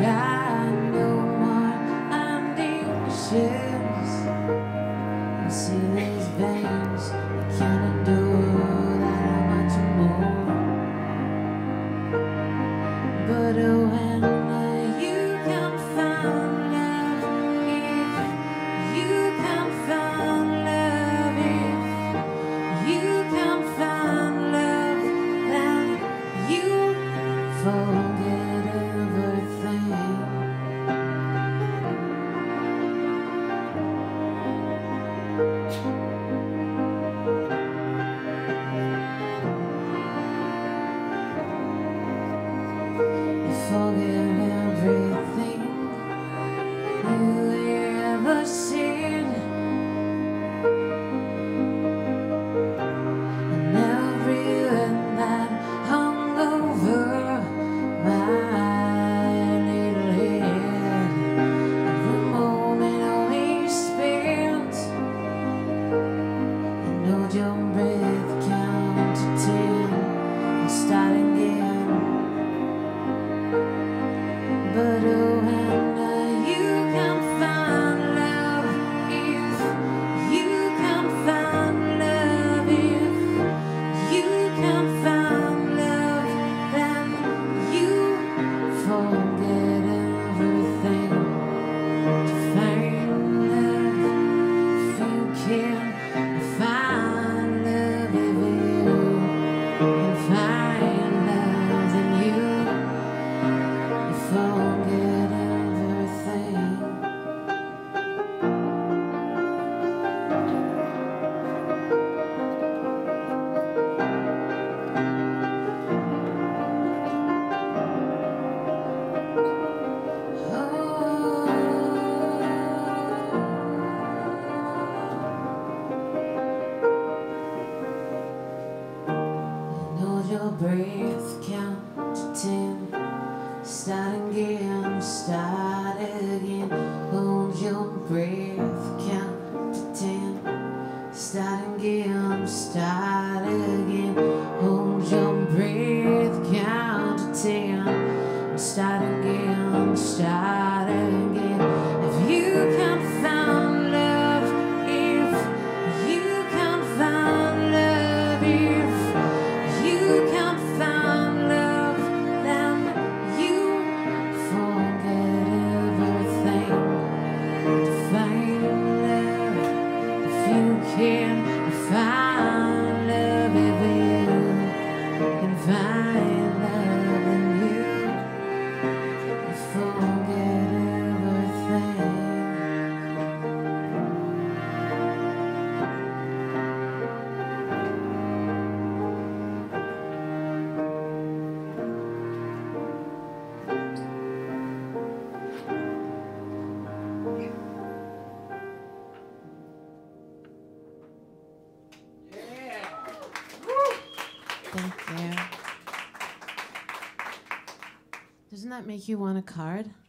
got no more ambitions. I see these veins, I can't endure that much more. But when you can find love, if you can find love, if you can find love, then you forget everything. You forget everything you ever seen, and everything that hung over my little head. Every moment we spent, and hold your breath, count to 10, and start again. But when you can find love, if you can find love, if you can find love, then you forget everything. To find love, if you can find love, if you can find love, then you forget everything. And hold your breath, count to 10. Start again, start again. Hold your breath, count to 10. Start again, start again. Hold your breath, count to 10. Start again, start again. If you can find love, if you can find love, if you can find love, then you forget everything. To find love, if you can find love, if you can find love, then you forget everything. Thank you. Doesn't that make you want a card?